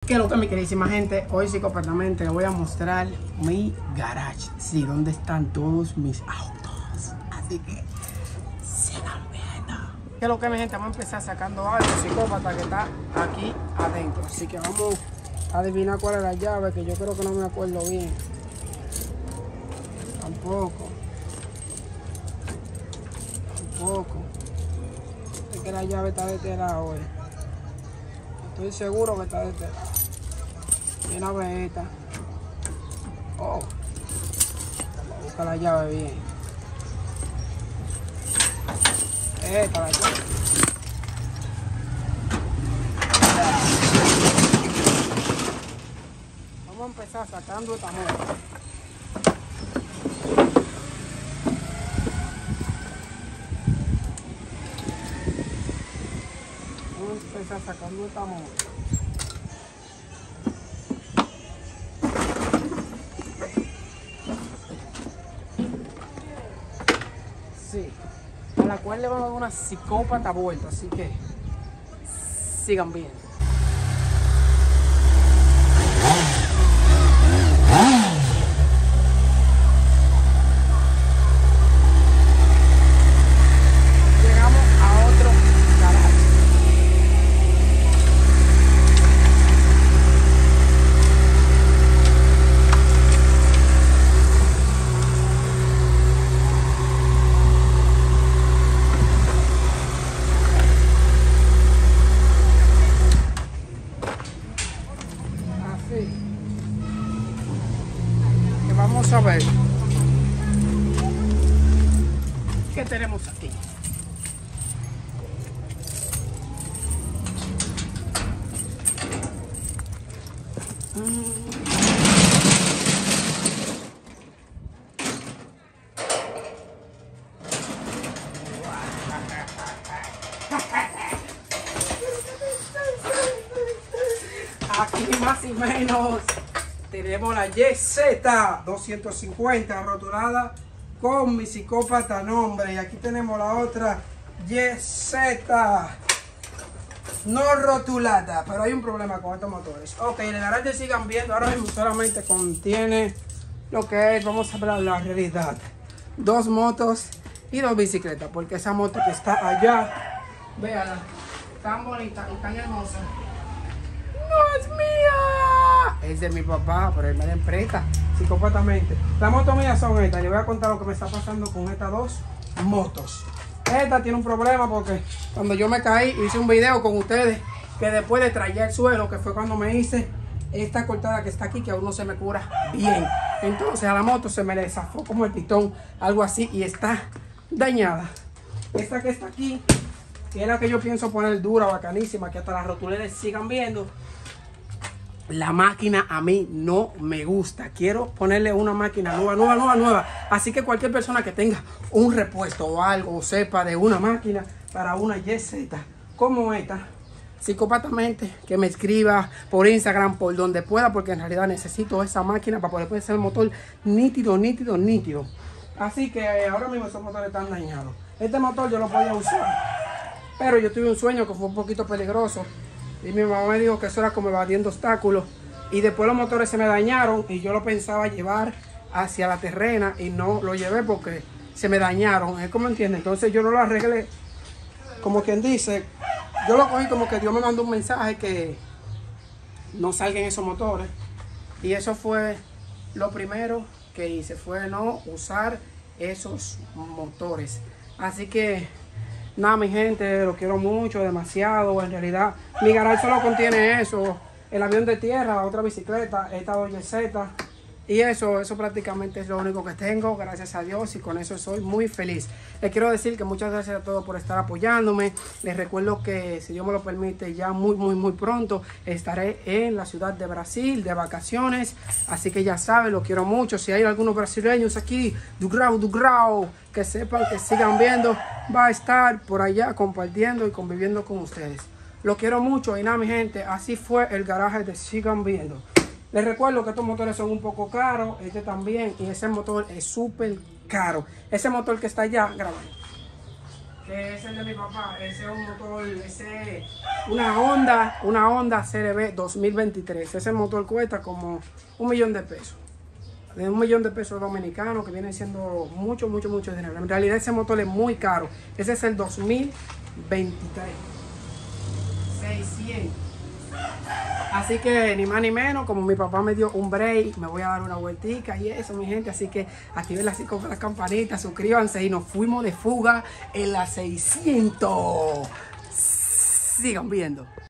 Que lo que mi queridísima gente, hoy psicópatamente les voy a mostrar mi garage, sí, donde están todos mis autos, así que sigan viendo. Que lo que mi gente, vamos a empezar sacando algo psicópata que está aquí adentro, así que vamos a adivinar cuál es la llave, que yo creo que no me acuerdo bien, tampoco, es que la llave está de este lado hoy. Estoy seguro que está de este lado. Mira a ver esta. Oh. Vamos a buscar la llave bien. Esta la llave. Vamos a empezar sacando esta moto. Vamos a empezar sacando esta moto. Sí, a la cual le vamos a dar una psicópata vuelta, así que sigan bien. Llegamos a otro garaje. Que vamos a ver qué tenemos aquí. Aquí más y menos tenemos la YZ 250 rotulada con mi psicópata nombre. Y aquí tenemos la otra YZ no rotulada. Pero hay un problema con estos motores. Ok, el garaje sigan viendo. Ahora mismo solamente contiene lo que es, vamos a hablar la realidad. 2 motos y 2 bicicletas. Porque esa moto que está allá, véanla, tan bonita y tan hermosa, no es mía, es de mi papá, pero él me la empresta psicópatamente. Las motos mías son estas. Les voy a contar lo que me está pasando con estas 2 motos. Esta tiene un problema porque cuando yo me caí, hice un video con ustedes que después de traer el suelo, que fue cuando me hice esta cortada que está aquí, que aún no se me cura bien. Entonces a la moto se me le zafó como el pitón, algo así, y está dañada. Esta que está aquí, que es la que yo pienso poner dura, bacanísima, que hasta las rotuleras sigan viendo. La máquina a mí no me gusta. Quiero ponerle una máquina nueva. Así que cualquier persona que tenga un repuesto o algo, o sepa de una máquina para una YZ como esta, psicópatamente, que me escriba por Instagram, por donde pueda, porque en realidad necesito esa máquina para poder hacer el motor nítido. Así que ahora mismo esos motores están dañados. Este motor yo lo podía usar, pero yo tuve un sueño que fue un poquito peligroso. Y mi mamá me dijo que eso era como evadiendo obstáculos. Y después los motores se me dañaron y yo lo pensaba llevar hacia la terrena y no lo llevé porque se me dañaron. ¿Es como entiende? Entonces yo no lo arreglé. Como quien dice, yo lo cogí como que Dios me mandó un mensaje que no salgan esos motores. Y eso fue lo primero que hice, fue no usar esos motores. Así que nada, mi gente, lo quiero mucho, demasiado. En realidad, mi garage solo contiene eso: el avión de tierra, la otra bicicleta, esta 2 YZ. Y eso prácticamente es lo único que tengo, gracias a Dios, y con eso soy muy feliz. Les quiero decir que muchas gracias a todos por estar apoyándome. Les recuerdo que, si Dios me lo permite, ya muy pronto estaré en la ciudad de Brasil de vacaciones. Así que ya saben, lo quiero mucho. Si hay algunos brasileños aquí, do grau, que sepan que sigan viendo, va a estar por allá compartiendo y conviviendo con ustedes. Lo quiero mucho y nada, mi gente, así fue el garaje de Sigan Viendo. Les recuerdo que estos motores son un poco caros, este también, y ese motor es súper caro. Ese motor que está allá, grabando, que es el de mi papá. Ese es un motor, una Honda CRB 2023. Ese motor cuesta como $1 millón. De $1 millón dominicanos, que viene siendo mucho dinero. En realidad ese motor es muy caro. Ese es el 2023. 600. Así que ni más ni menos, como mi papá me dio un break, me voy a dar una vueltica y eso, mi gente. Así que activen las campanitas, suscríbanse y nos fuimos de fuga en la 600. Sigan viendo.